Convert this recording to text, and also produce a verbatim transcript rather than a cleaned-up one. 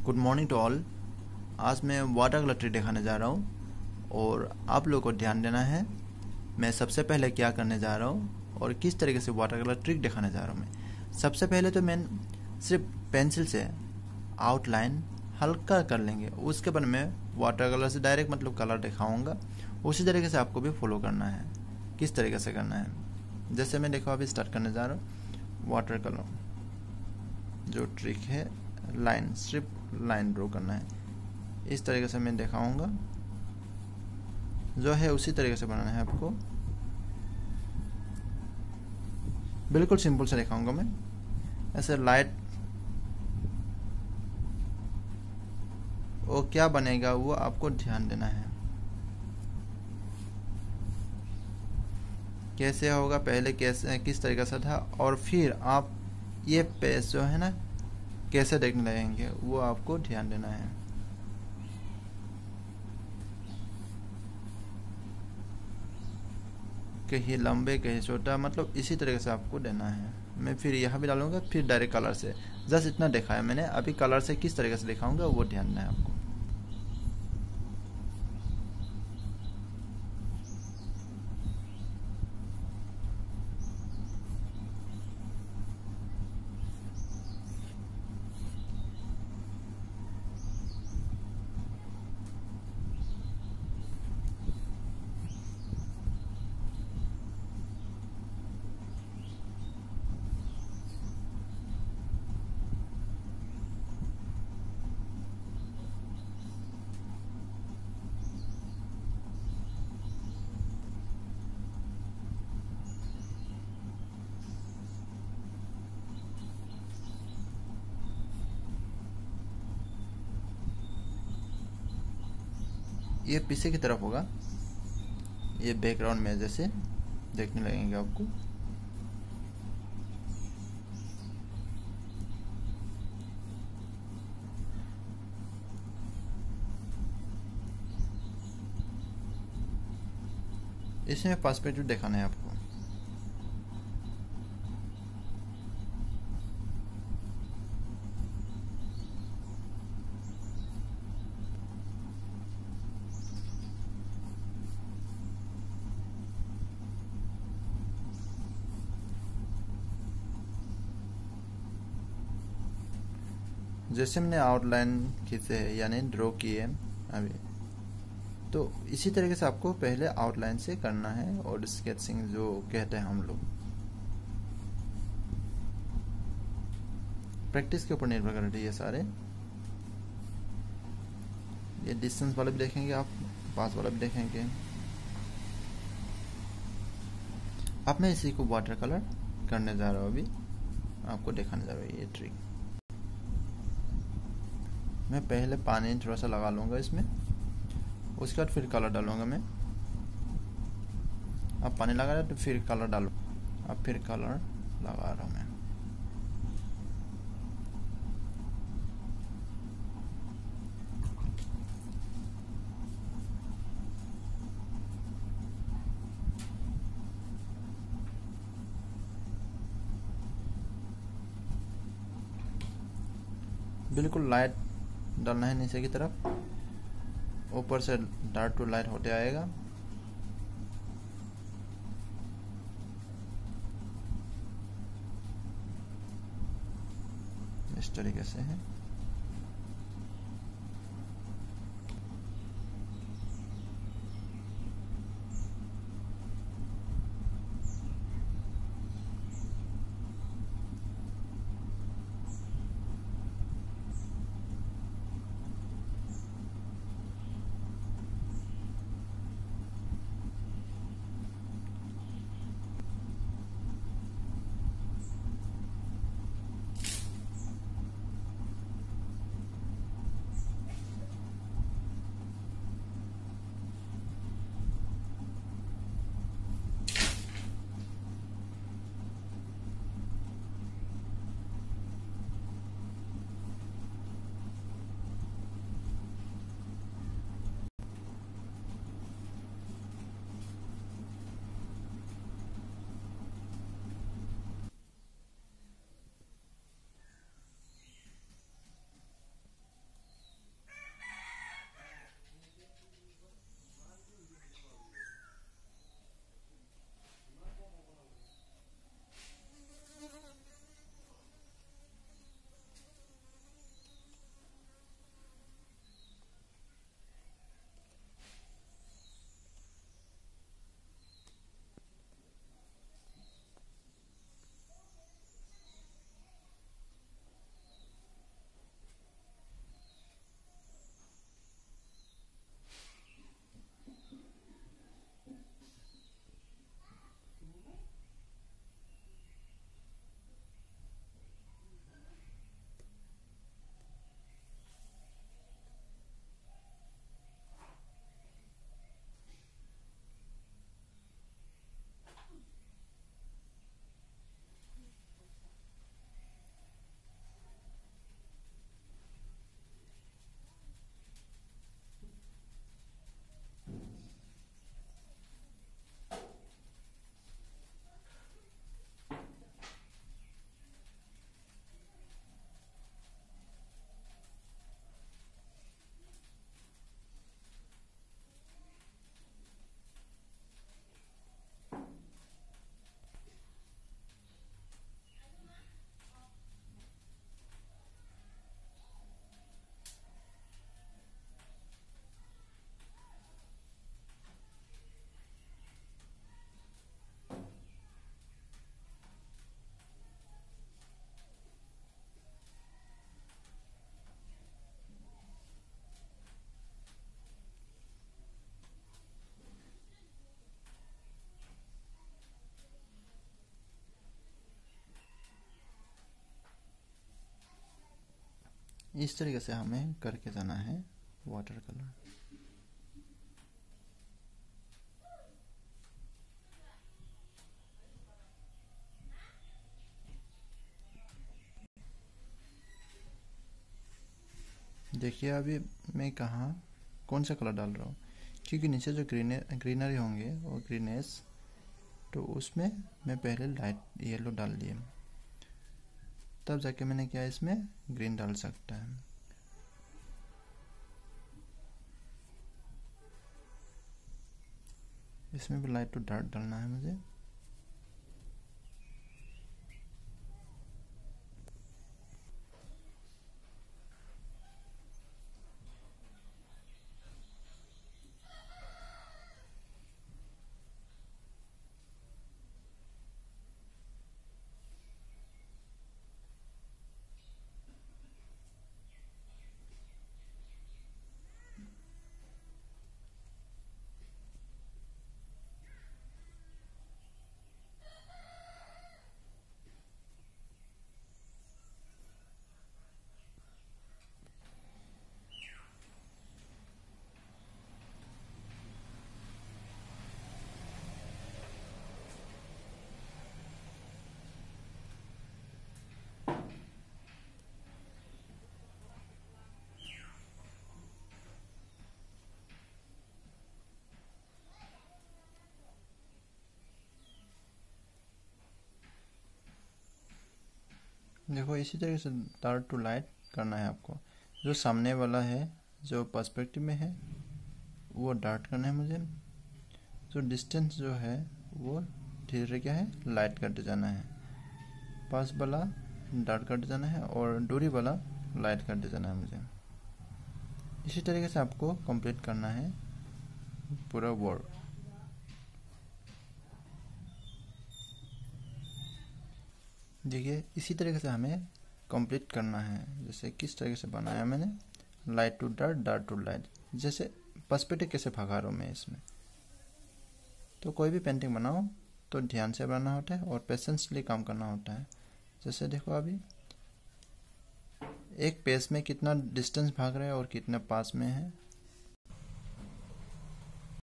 Good morning to all. आज मैं water colour trick दिखाने जा रहा हूँ और आप लोगों को ध्यान देना है मैं सबसे पहले क्या करने जा रहा हूँ और किस तरीके से वाटर कलर ट्रिक दिखाने जा रहा हूँ। मैं सबसे पहले तो मैं सिर्फ पेंसिल से आउटलाइन हल्का कर लेंगे, उसके बाद मैं वाटर कलर से डायरेक्ट मतलब कलर दिखाऊंगा। उसी तरीके से आपको भी फॉलो करना है, किस तरीके से करना है। जैसे मैं देखो अभी स्टार्ट करने जा रहा हूँ। वाटर कलर जो ट्रिक है, लाइन सिर्फ लाइन ड्रॉ करना है, इस तरीके से मैं दिखाऊंगा। जो है उसी तरीके से बनाना है आपको, बिल्कुल सिंपल से दिखाऊंगा मैं। ऐसे लाइट वो क्या बनेगा वो आपको ध्यान देना है, कैसे होगा, पहले कैसे किस तरीके से था और फिर आप ये पेज जो है ना कैसे देखने लगेंगे वो आपको ध्यान देना है। कहीं लंबे कहीं छोटा, मतलब इसी तरीके से आपको देना है। मैं फिर यहाँ भी डालूंगा, फिर डायरेक्ट कलर से, जस्ट इतना देखा है मैंने। अभी कलर से किस तरीके से दिखाऊंगा वो ध्यान देना है आपको। ये पीछे की तरफ होगा, ये बैकग्राउंड में जैसे देखने लगेंगे आपको। इसमें पर्सपेक्टिव दिखाना है आपको। जैसे मैंने आउटलाइन खींचे है यानी ड्रॉ किए अभी, तो इसी तरीके से आपको पहले आउटलाइन से करना है और स्केचिंग जो कहते हैं हम लोग। प्रैक्टिस के ऊपर निर्भर करते हैं ये सारे। ये डिस्टेंस वाला भी देखेंगे आप, पास वाला भी देखेंगे। अब मैं इसी को वाटर कलर करने जा रहा हूँ, अभी आपको दिखाने जा रहा हूँ ये ट्रिक। मैं पहले पानी थोड़ा सा लगा लूँगा इसमें, उसके बाद फिर कलर डालूंगा मैं। अब पानी लगा रहा तो फिर कलर डालू, अब फिर कलर लगा रहा हूँ मैं। बिल्कुल लाइट डालना है नीचे की तरफ, ऊपर से डार्क टू लाइट होते आएगा। इस तरीके से है। इस तरीके से हमें करके जाना है वाटर कलर। देखिए अभी मैं कहाँ कौन सा कलर डाल रहा हूँ, क्योंकि नीचे जो ग्रीन ग्रीनरी होंगे और ग्रीनेस, तो उसमें मैं पहले लाइट येलो डाल दिए, तब जाके मैंने क्या इसमें ग्रीन डाल सकता है। इसमें भी लाइट टू डार्क डालना है मुझे। देखो इसी तरीके से डार्क टू लाइट करना है आपको। जो सामने वाला है, जो पर्सपेक्टिव में है, वो डार्क करना है मुझे। जो डिस्टेंस जो है वो धीरे धीरे क्या है लाइट करते जाना है। पास वाला डार्क करते जाना है और दूरी वाला लाइट करते जाना है मुझे। इसी तरीके से आपको कंप्लीट करना है पूरा वर्क। देखिए इसी तरीके से हमें कंप्लीट करना है। जैसे किस तरीके से बनाया मैंने, light to dark, dark to light. जैसे पर्सपेक्टिव कैसे भगा रहा हूँ मैं इसमें। तो कोई भी पेंटिंग बनाओ तो ध्यान से बनाना होता है और पेशेंसली काम करना होता है। जैसे देखो अभी एक पेज में कितना डिस्टेंस भाग रहा है और कितना पास में है,